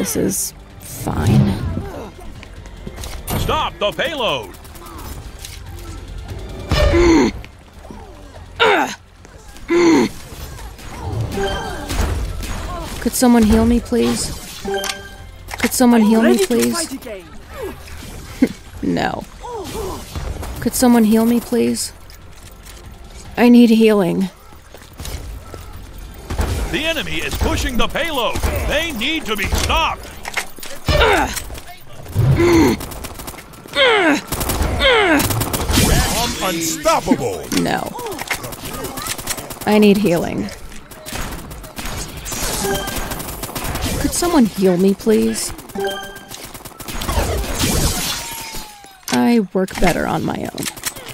This is fine. Stop the payload! Could someone heal me, please? Could someone heal me, please? No. Could someone heal me, please? I need healing. The enemy is pushing the payload. They need to be stopped. I'm unstoppable. No. I need healing. Could someone heal me, please? I work better on my own.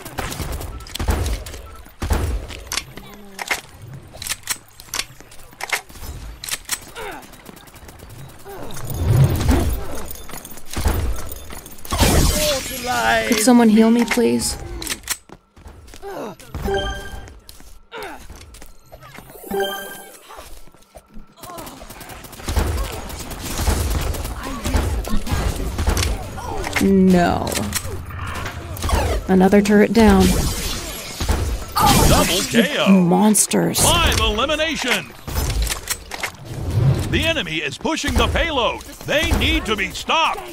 Could someone heal me, please? No. Another turret down. Double KO. Monsters. Live elimination. The enemy is pushing the payload. They need to be stopped.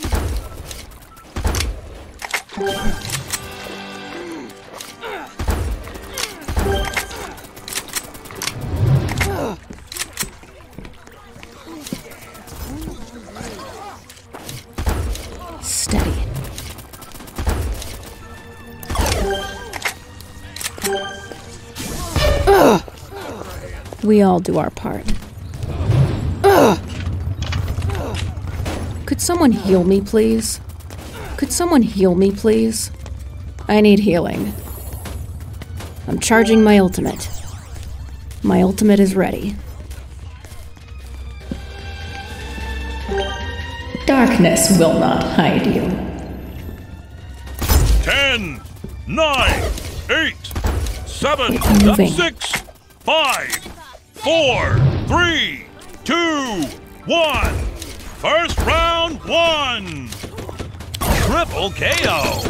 Steady. We all do our part. Could someone heal me, please? Could someone heal me, please? I need healing. I'm charging my ultimate. My ultimate is ready. Darkness will not hide you. 10, 9, 8, 7, It's moving. 6, 5, 4, 3, 2, 1. First round won. Triple KO.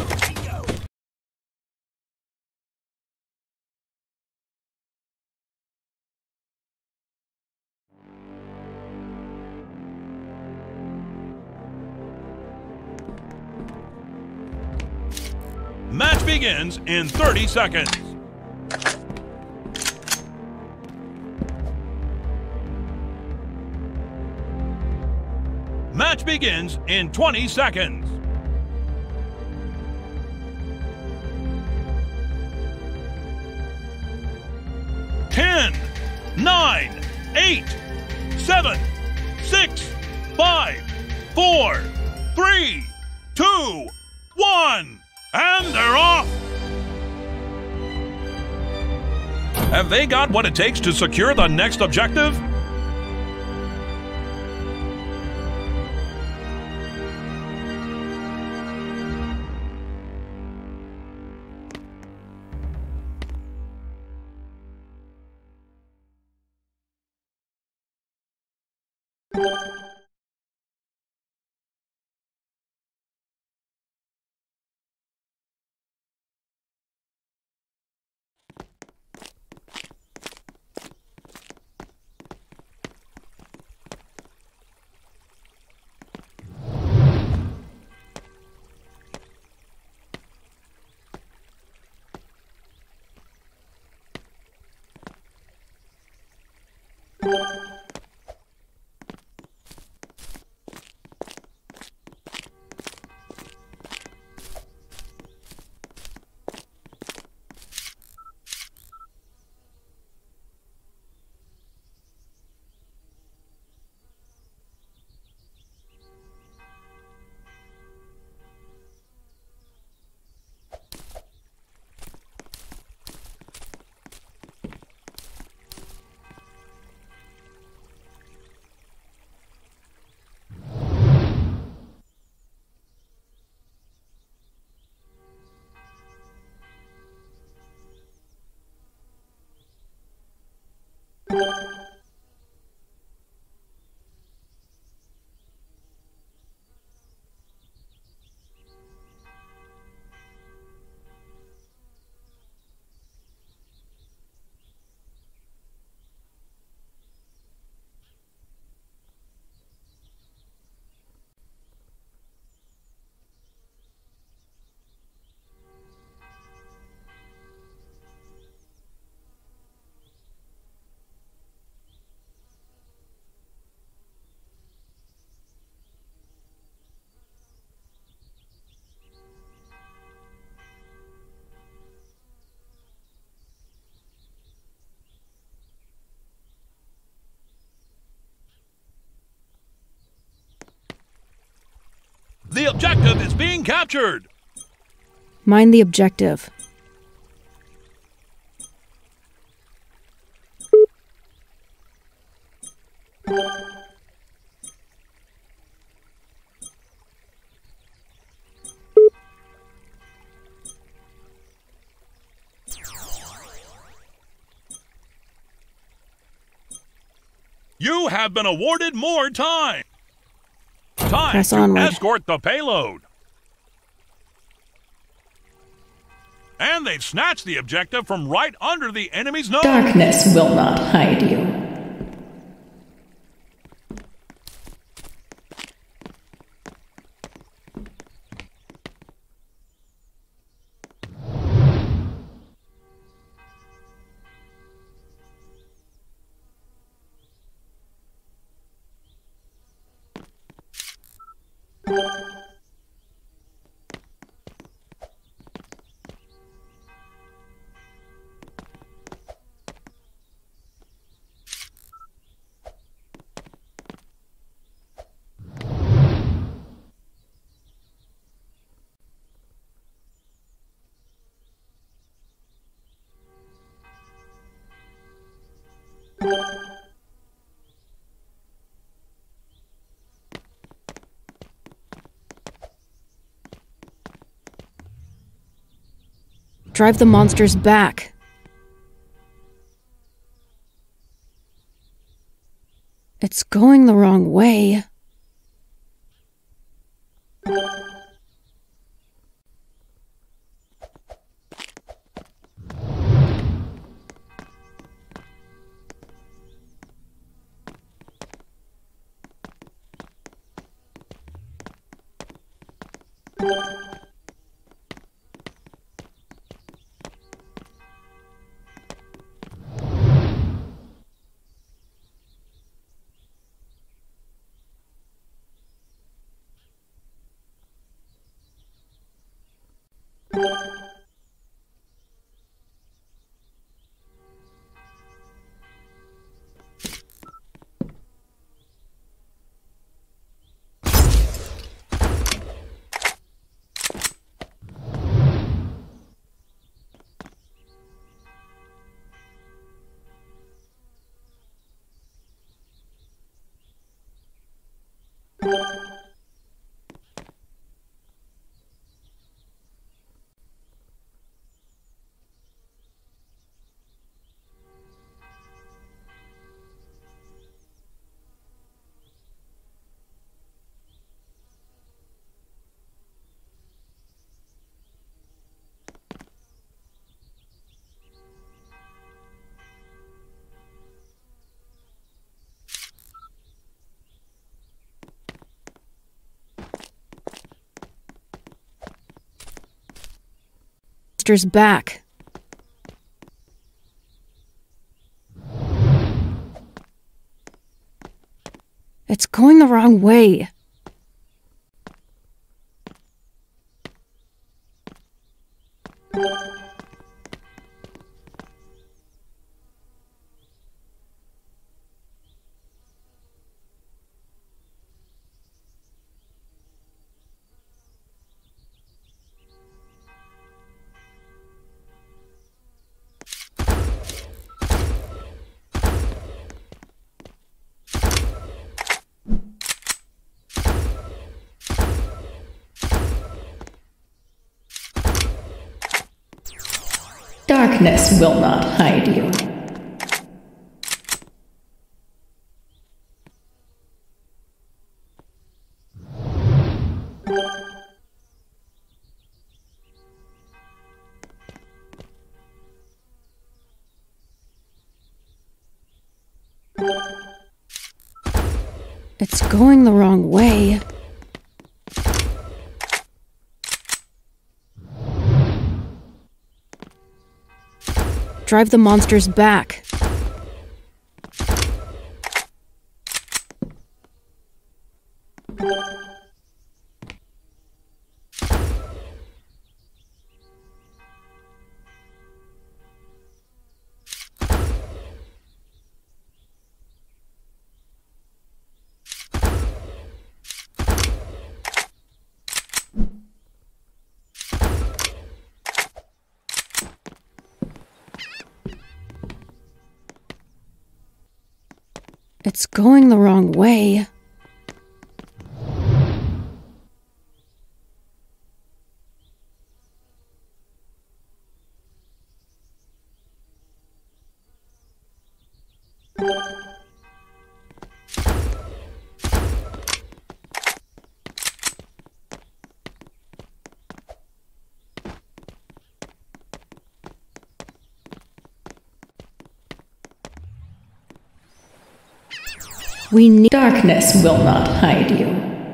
Match begins in 30 seconds. Match begins in 20 seconds. Ten, 9, 8, 7, 6, 5, 4, 3, 2, 1. And they're off! Have they got what it takes to secure the next objective? objective is being captured. Mind the objective. You have been awarded more time. Time Press to onward. escort the payload. And they've snatched the objective from right under the enemy's nose. Darkness will not hide you. Drive the monsters back. It's going the wrong way. Monsters back. It's going the wrong way. Darkness will not hide you. It's going the wrong way. Drive the monsters back. It's going the wrong way. We need darkness will not hide you.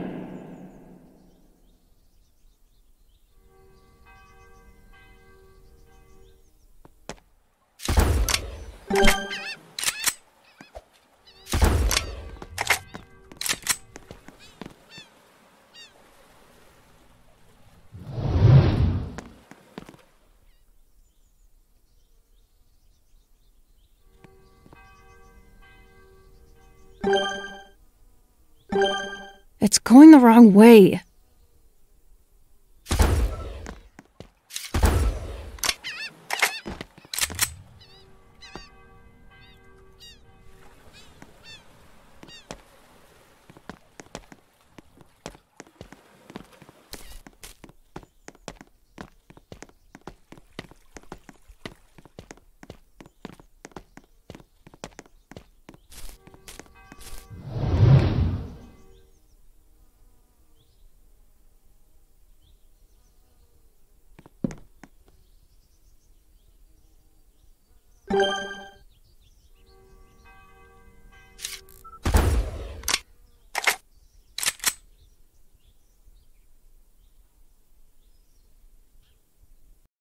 It's going the wrong way.